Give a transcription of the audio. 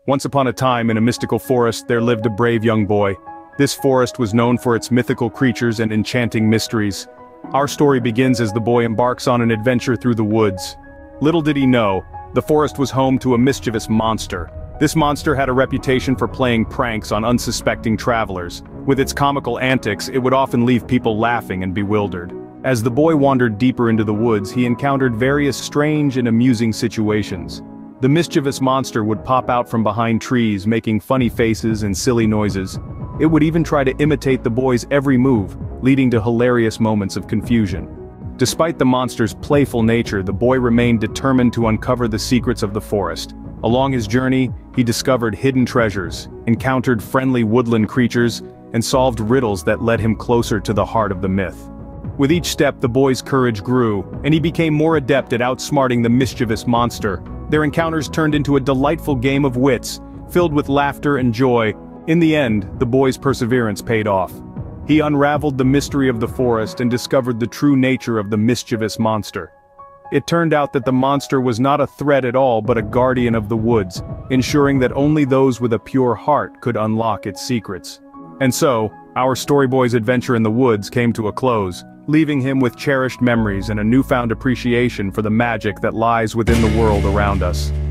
Once upon a time in a mystical forest there lived a brave young boy. This forest was known for its mythical creatures and enchanting mysteries. Our story begins as the boy embarks on an adventure through the woods. Little did he know, the forest was home to a mischievous monster. This monster had a reputation for playing pranks on unsuspecting travelers. With its comical antics, it would often leave people laughing and bewildered. As the boy wandered deeper into the woods, he encountered various strange and amusing situations. The mischievous monster would pop out from behind trees, making funny faces and silly noises. It would even try to imitate the boy's every move, leading to hilarious moments of confusion. Despite the monster's playful nature, the boy remained determined to uncover the secrets of the forest. Along his journey, he discovered hidden treasures, encountered friendly woodland creatures, and solved riddles that led him closer to the heart of the myth. With each step, the boy's courage grew, and he became more adept at outsmarting the mischievous monster. Their encounters turned into a delightful game of wits, filled with laughter and joy. In the end, the boy's perseverance paid off. He unraveled the mystery of the forest and discovered the true nature of the mischievous monster. It turned out that the monster was not a threat at all but a guardian of the woods, ensuring that only those with a pure heart could unlock its secrets. And so, our story boy's adventure in the woods came to a close, leaving him with cherished memories and a newfound appreciation for the magic that lies within the world around us.